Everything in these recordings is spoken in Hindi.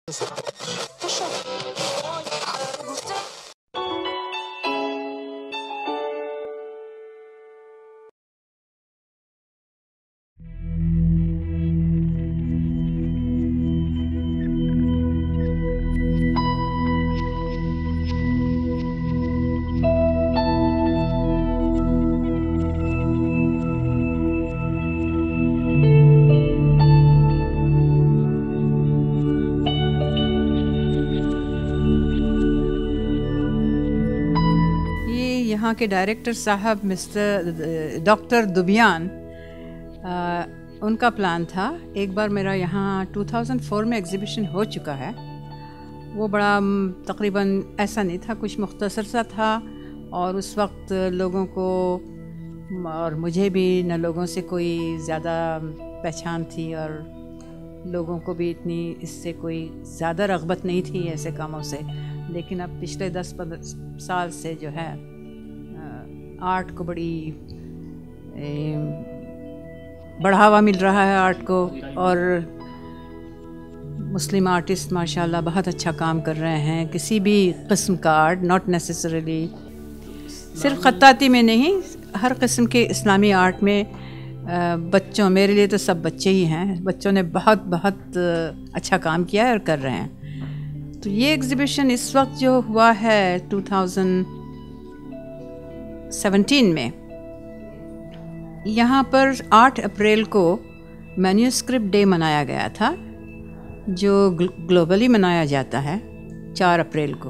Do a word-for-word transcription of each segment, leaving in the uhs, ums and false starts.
यहाँ के डायरेक्टर साहब मिस्टर डॉक्टर दुबियान, उनका प्लान था। एक बार मेरा यहाँ दो हज़ार चार में एग्ज़िबिशन हो चुका है। वो बड़ा तकरीबन ऐसा नहीं था, कुछ मुख्तसर सा था, और उस वक्त लोगों को और मुझे भी न लोगों से कोई ज़्यादा पहचान थी, और लोगों को भी इतनी इससे कोई ज़्यादा रग़बत नहीं थी ऐसे कामों से। लेकिन अब पिछले दस पंद्रह साल से जो है आर्ट को बड़ी बढ़ावा मिल रहा है आर्ट को, और मुस्लिम आर्टिस्ट माशाल्लाह बहुत अच्छा काम कर रहे हैं। किसी भी किस्म का आर्ट, नॉट नेसेसरली सिर्फ ख़त्ताती में नहीं, हर किस्म के इस्लामी आर्ट में बच्चों, मेरे लिए तो सब बच्चे ही हैं, बच्चों ने बहुत बहुत अच्छा काम किया है और कर रहे हैं। तो ये एग्ज़िबिशन इस वक्त जो हुआ है दो हज़ार सत्रह में, यहाँ पर आठ अप्रैल को मैन्यूस्क्रिप्ट डे मनाया गया था, जो ग्लोबली मनाया जाता है चार अप्रैल को,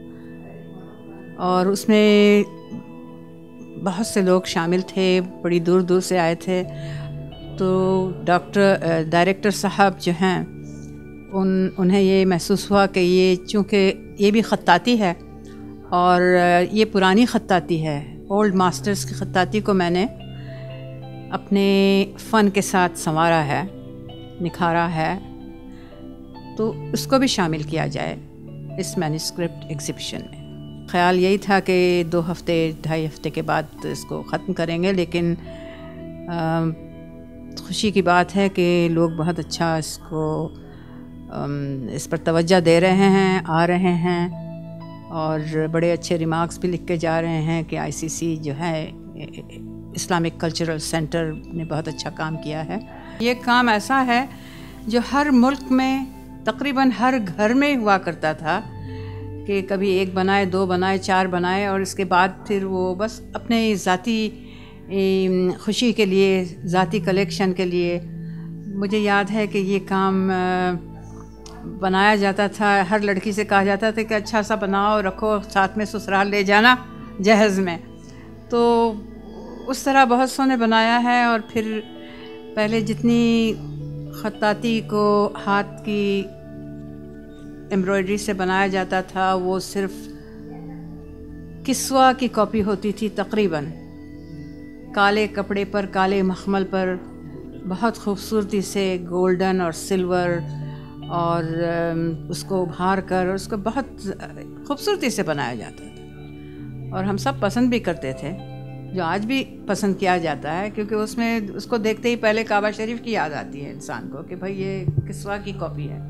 और उसमें बहुत से लोग शामिल थे, बड़ी दूर दूर से आए थे। तो डॉक्टर डायरेक्टर साहब जो हैं, उन उन्हें ये महसूस हुआ कि ये चूँकि ये भी ख़त्ताती है और ये पुरानी ख़त्ताती है, ओल्ड मास्टर्स की ख़त्ताती को मैंने अपने फ़न के साथ संवारा है, निखारा है, तो उसको भी शामिल किया जाए इस मैन्यूस्क्रिप्ट एग्ज़िबिशन में। ख़्याल यही था कि दो हफ़्ते ढाई हफ़्ते के बाद इसको ख़त्म करेंगे, लेकिन आ, खुशी की बात है कि लोग बहुत अच्छा इसको आ, इस पर तवज्जो दे रहे हैं, आ रहे हैं, और बड़े अच्छे रिमार्क्स भी लिख के जा रहे हैं कि आईसीसी जो है, इस्लामिक कल्चरल सेंटर ने बहुत अच्छा काम किया है। ये काम ऐसा है जो हर मुल्क में तकरीबन हर घर में हुआ करता था कि कभी एक बनाए, दो बनाए, चार बनाए, और इसके बाद फिर वो बस अपने ज़ाती खुशी के लिए, ज़ाती कलेक्शन के लिए। मुझे याद है कि ये काम बनाया जाता था, हर लड़की से कहा जाता था कि अच्छा सा बनाओ, रखो, साथ में ससुराल ले जाना जहेज़ में। तो उस तरह बहुत सौ ने बनाया है। और फिर पहले जितनी ख़त्ताती को हाथ की एम्ब्रॉयडरी से बनाया जाता था, वो सिर्फ किस्वा की कॉपी होती थी तकरीबन, काले कपड़े पर, काले मखमल पर बहुत खूबसूरती से गोल्डन और सिल्वर और उसको उभार कर उसको बहुत खूबसूरती से बनाया जाता था, और हम सब पसंद भी करते थे, जो आज भी पसंद किया जाता है, क्योंकि उसमें उसको देखते ही पहले काबा शरीफ की याद आती है इंसान को कि भाई ये किस्वा की कॉपी है।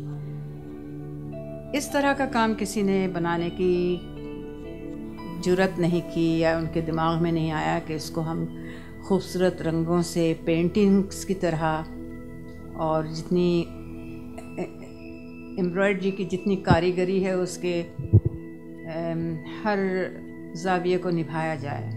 इस तरह का काम किसी ने बनाने की जुर्रत नहीं की, या उनके दिमाग में नहीं आया कि इसको हम खूबसूरत रंगों से पेंटिंग्स की तरह, और जितनी एम्ब्रॉयडरी की जितनी कारीगरी है उसके हर ज़ाविये को निभाया जाए।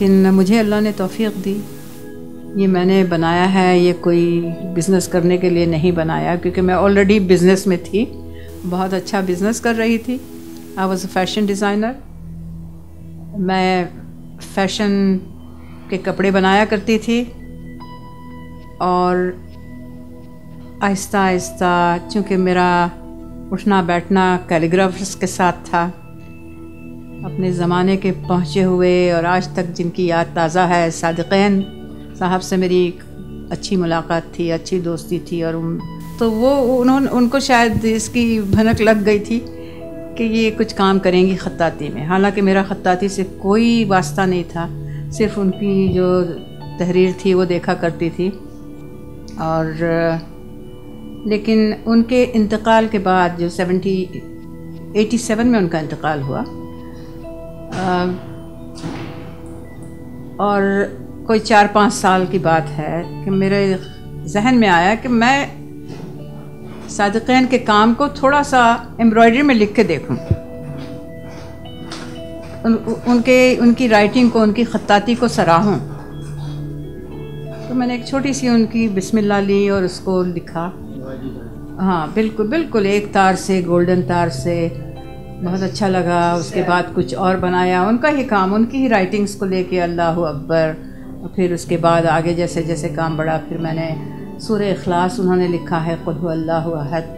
लेकिन मुझे अल्लाह ने तौफीक दी। ये मैंने बनाया है, ये कोई बिज़नेस करने के लिए नहीं बनाया, क्योंकि मैं ऑलरेडी बिज़नेस में थी, बहुत अच्छा बिज़नेस कर रही थी। I was a fashion designer. मैं फ़ैशन के कपड़े बनाया करती थी और आहिस्ता आहिस्ता चूँकि मेरा उठना बैठना कैलीग्राफर्स के साथ था, अपने ज़माने के पहुँचे हुए और आज तक जिनकी याद ताज़ा है, सादिक़ैन साहब से मेरी अच्छी मुलाकात थी, अच्छी दोस्ती थी। और तो वो उन्होंने उनको शायद इसकी भनक लग गई थी कि ये कुछ काम करेंगी ख़त्ताती में। हालांकि मेरा ख़त्ताती से कोई वास्ता नहीं था, सिर्फ उनकी जो तहरीर थी वो देखा करती थी। और लेकिन उनके इंतकाल के बाद जो सेवेंटी एटी सेवन में उनका इंतकाल हुआ, आ, और कोई चार पाँच साल की बात है कि मेरे जहन में आया कि मैं सादिक़ैन के काम को थोड़ा सा एम्ब्रॉयडरी में लिख के देखूं। उन, उनके उनकी राइटिंग को, उनकी ख़त्ताती को सराहूं। तो मैंने एक छोटी सी उनकी बिस्मिल्लाह ली और उसको लिखा। हाँ बिल्कुल बिल्कुल, एक तार से, गोल्डन तार से, बहुत अच्छा लगा। उसके बाद कुछ और बनाया, उनका ही काम, उनकी ही राइटिंग्स को लेके, अल्लाहु अकबर। और फिर उसके बाद आगे जैसे जैसे काम बढ़ा, फिर मैंने सूरह इखलास उन्होंने लिखा है, कुल हुवल्लाहु अहद।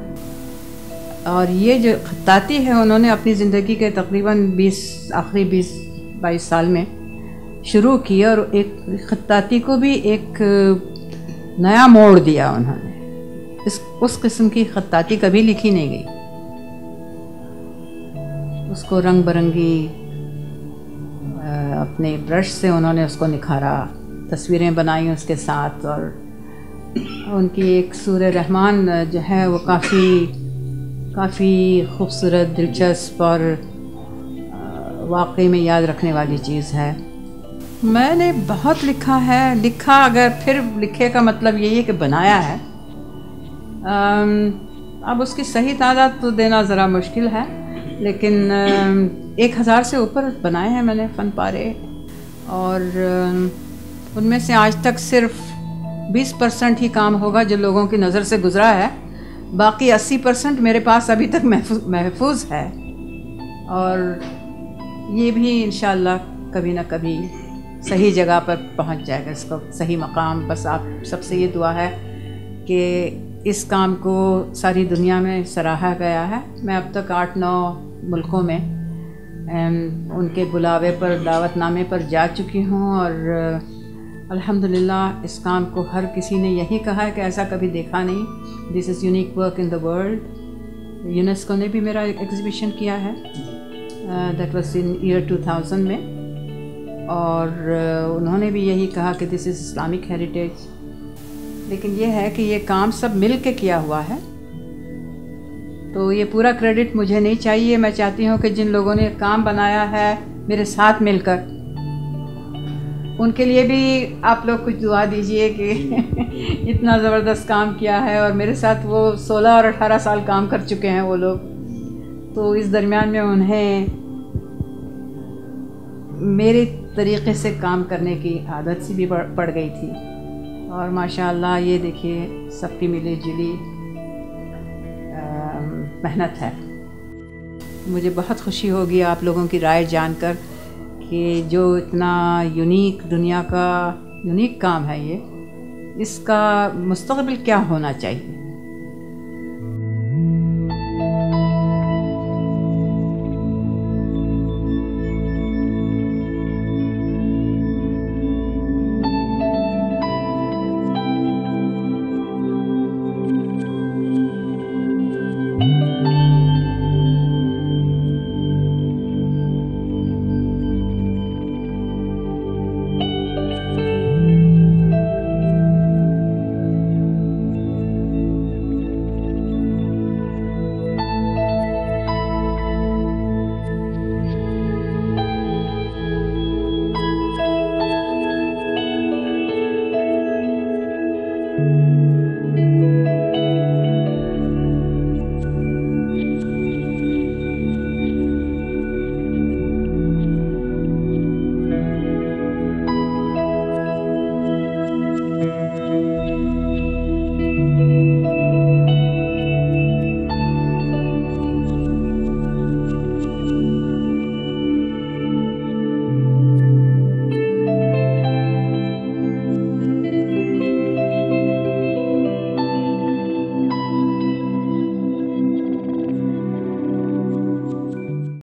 और ये जो ख़त्ताती है उन्होंने अपनी ज़िंदगी के तकरीबन बीस आखिरी बीस बाईस साल में शुरू की, और एक ख़त्ताती को भी एक नया मोड़ दिया उन्होंने। इस उस किस्म की ख़त्ताती कभी लिखी नहीं गई। उसको रंग बिरंगी अपने ब्रश से उन्होंने उसको निखारा, तस्वीरें बनाई उसके साथ। और उनकी एक सूरह रहमान जो है वो काफ़ी काफ़ी खूबसूरत, दिलचस्प और वाकई में याद रखने वाली चीज़ है। मैंने बहुत लिखा है, लिखा अगर फिर लिखे का मतलब यही है कि बनाया है। अब उसकी सही तादाद तो देना ज़रा मुश्किल है, लेकिन एक हज़ार से ऊपर बनाए हैं मैंने फ़न पारे। और उनमें से आज तक सिर्फ बीस परसेंट ही काम होगा जो लोगों की नज़र से गुज़रा है, बाकी अस्सी परसेंट मेरे पास अभी तक महफूज है। और ये भी इंशाअल्लाह कभी ना कभी सही जगह पर पहुंच जाएगा, इसको सही मकाम। बस आप सबसे ये दुआ है कि इस काम को सारी दुनिया में सराहा गया है। मैं अब तक आठ नौ मुल्कों में उनके बुलावे पर, दावतनामे पर जा चुकी हूँ। और अल्हम्दुलिल्लाह इस काम को हर किसी ने यही कहा है कि ऐसा कभी देखा नहीं, this is unique work in the world. UNESCO ने भी मेरा एग्ज़िबिशन किया है, that was in year two thousand में, और uh, उन्होंने भी यही कहा कि दिस इज़ इस्लामिक हेरिटेज। लेकिन ये है कि ये काम सब मिल के किया हुआ है, तो ये पूरा क्रेडिट मुझे नहीं चाहिए। मैं चाहती हूँ कि जिन लोगों ने काम बनाया है मेरे साथ मिलकर, उनके लिए भी आप लोग कुछ दुआ दीजिए कि इतना ज़बरदस्त काम किया है। और मेरे साथ वो सोलह और अठारह साल काम कर चुके हैं वो लोग, तो इस दरमियान में उन्हें मेरे तरीक़े से काम करने की आदत सी भी पड़ गई थी। और माशाअल्लाह ये देखिए सबकी मिली जुली मेहनत है। मुझे बहुत खुशी होगी आप लोगों की राय जानकर कि जो इतना यूनिक, दुनिया का यूनिक काम है ये, इसका मुस्तक़बिल क्या होना चाहिए।